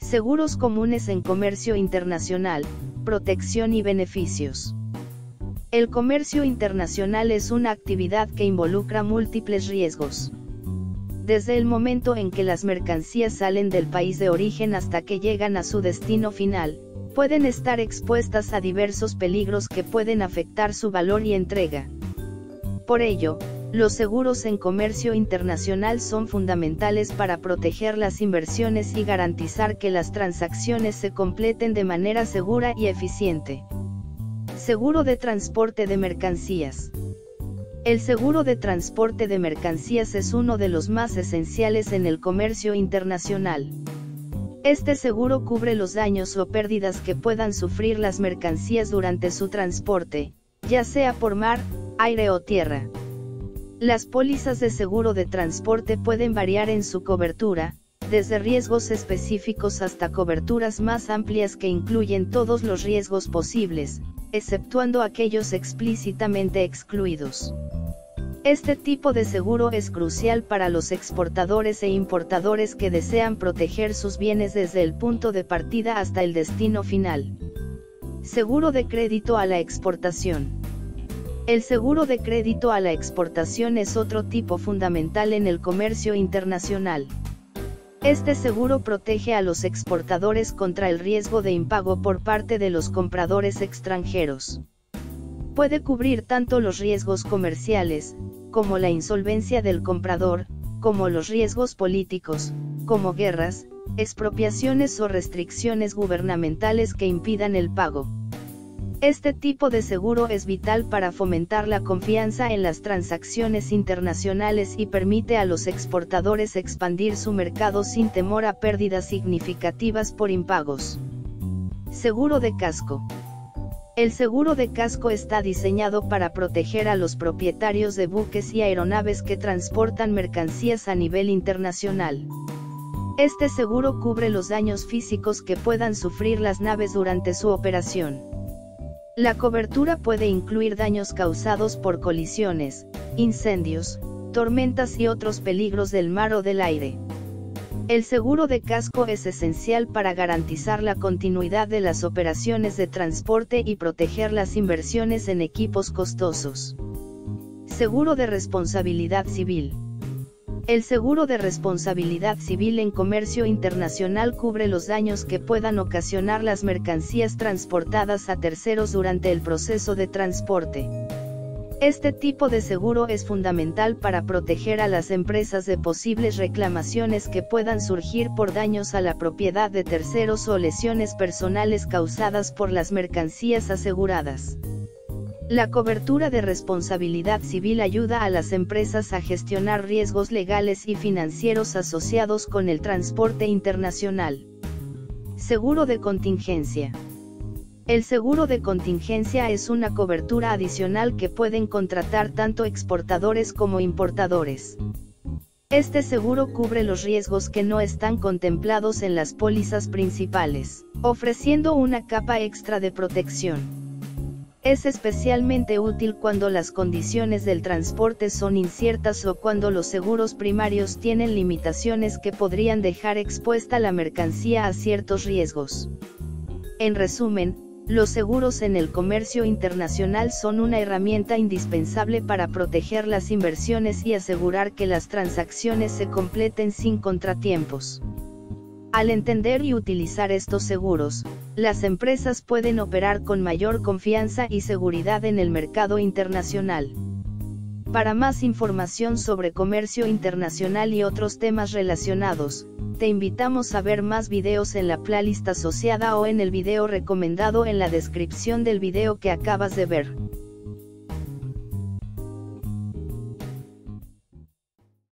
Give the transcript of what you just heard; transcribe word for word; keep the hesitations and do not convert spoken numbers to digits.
Seguros comunes en comercio internacional, protección y beneficios. El comercio internacional es una actividad que involucra múltiples riesgos. Desde el momento en que las mercancías salen del país de origen hasta que llegan a su destino final, pueden estar expuestas a diversos peligros que pueden afectar su valor y entrega. Por ello, los seguros en comercio internacional son fundamentales para proteger las inversiones y garantizar que las transacciones se completen de manera segura y eficiente. Seguro de transporte de mercancías. El seguro de transporte de mercancías es uno de los más esenciales en el comercio internacional. Este seguro cubre los daños o pérdidas que puedan sufrir las mercancías durante su transporte, ya sea por mar, aire o tierra. Las pólizas de seguro de transporte pueden variar en su cobertura, desde riesgos específicos hasta coberturas más amplias que incluyen todos los riesgos posibles, exceptuando aquellos explícitamente excluidos. Este tipo de seguro es crucial para los exportadores e importadores que desean proteger sus bienes desde el punto de partida hasta el destino final. Seguro de crédito a la exportación. El seguro de crédito a la exportación es otro tipo fundamental en el comercio internacional. Este seguro protege a los exportadores contra el riesgo de impago por parte de los compradores extranjeros. Puede cubrir tanto los riesgos comerciales, como la insolvencia del comprador, como los riesgos políticos, como guerras, expropiaciones o restricciones gubernamentales que impidan el pago. Este tipo de seguro es vital para fomentar la confianza en las transacciones internacionales y permite a los exportadores expandir su mercado sin temor a pérdidas significativas por impagos. Seguro de casco. El seguro de casco está diseñado para proteger a los propietarios de buques y aeronaves que transportan mercancías a nivel internacional. Este seguro cubre los daños físicos que puedan sufrir las naves durante su operación. La cobertura puede incluir daños causados por colisiones, incendios, tormentas y otros peligros del mar o del aire. El seguro de casco es esencial para garantizar la continuidad de las operaciones de transporte y proteger las inversiones en equipos costosos. Seguro de responsabilidad civil. El seguro de responsabilidad civil en comercio internacional cubre los daños que puedan ocasionar las mercancías transportadas a terceros durante el proceso de transporte. Este tipo de seguro es fundamental para proteger a las empresas de posibles reclamaciones que puedan surgir por daños a la propiedad de terceros o lesiones personales causadas por las mercancías aseguradas. La cobertura de responsabilidad civil ayuda a las empresas a gestionar riesgos legales y financieros asociados con el transporte internacional. Seguro de contingencia. El seguro de contingencia es una cobertura adicional que pueden contratar tanto exportadores como importadores. Este seguro cubre los riesgos que no están contemplados en las pólizas principales, ofreciendo una capa extra de protección. Es especialmente útil cuando las condiciones del transporte son inciertas o cuando los seguros primarios tienen limitaciones que podrían dejar expuesta la mercancía a ciertos riesgos. En resumen, los seguros en el comercio internacional son una herramienta indispensable para proteger las inversiones y asegurar que las transacciones se completen sin contratiempos. Al entender y utilizar estos seguros, las empresas pueden operar con mayor confianza y seguridad en el mercado internacional. Para más información sobre comercio internacional y otros temas relacionados, te invitamos a ver más videos en la playlist asociada o en el video recomendado en la descripción del video que acabas de ver.